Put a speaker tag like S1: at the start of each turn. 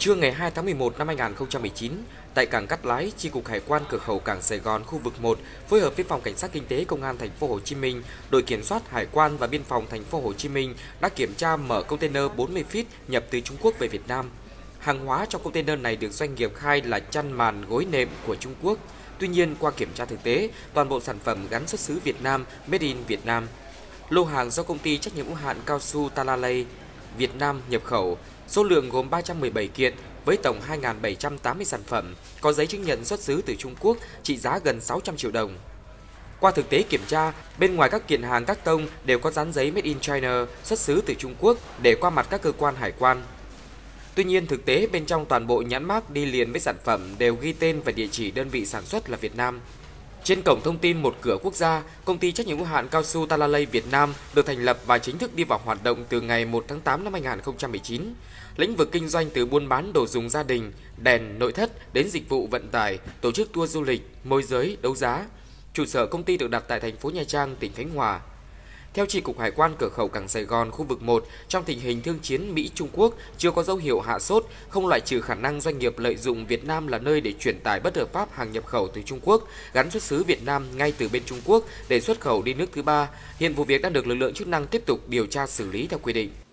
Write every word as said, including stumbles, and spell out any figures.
S1: Trưa ngày hai tháng mười một năm hai nghìn không trăm mười chín, tại cảng Cát Lái, Chi cục Hải quan cửa khẩu cảng Sài Gòn khu vực một phối hợp với phòng cảnh sát kinh tế công an thành phố Hồ Chí Minh, đội kiểm soát hải quan và biên phòng thành phố Hồ Chí Minh đã kiểm tra mở container bốn mươi feet nhập từ Trung Quốc về Việt Nam. Hàng hóa trong container này được doanh nghiệp khai là chăn màn gối nệm của Trung Quốc. Tuy nhiên, qua kiểm tra thực tế, toàn bộ sản phẩm gắn xuất xứ Việt Nam, made in Việt Nam. Lô hàng do công ty trách nhiệm hữu hạn cao su Talalay Việt Nam nhập khẩu, số lượng gồm ba trăm mười bảy kiện với tổng hai nghìn bảy trăm tám mươi sản phẩm, có giấy chứng nhận xuất xứ từ Trung Quốc trị giá gần sáu trăm triệu đồng. Qua thực tế kiểm tra, bên ngoài các kiện hàng các tông đều có dán giấy Made in China xuất xứ từ Trung Quốc để qua mặt các cơ quan hải quan. Tuy nhiên, thực tế bên trong toàn bộ nhãn mác đi liền với sản phẩm đều ghi tên và địa chỉ đơn vị sản xuất là Việt Nam. Trên cổng thông tin một cửa quốc gia, công ty trách nhiệm hữu hạn cao su Talalay Việt Nam được thành lập và chính thức đi vào hoạt động từ ngày một tháng tám năm hai nghìn không trăm mười chín. Lĩnh vực kinh doanh từ buôn bán đồ dùng gia đình, đèn, nội thất đến dịch vụ vận tải, tổ chức tour du lịch, môi giới, đấu giá. Trụ sở công ty được đặt tại thành phố Nha Trang, tỉnh Khánh Hòa. Theo Chi cục Hải quan cửa khẩu cảng Sài Gòn khu vực một, trong tình hình thương chiến Mỹ-Trung Quốc chưa có dấu hiệu hạ sốt, không loại trừ khả năng doanh nghiệp lợi dụng Việt Nam là nơi để chuyển tải bất hợp pháp hàng nhập khẩu từ Trung Quốc, gắn xuất xứ Việt Nam ngay từ bên Trung Quốc để xuất khẩu đi nước thứ ba. Hiện vụ việc đang được lực lượng chức năng tiếp tục điều tra xử lý theo quy định.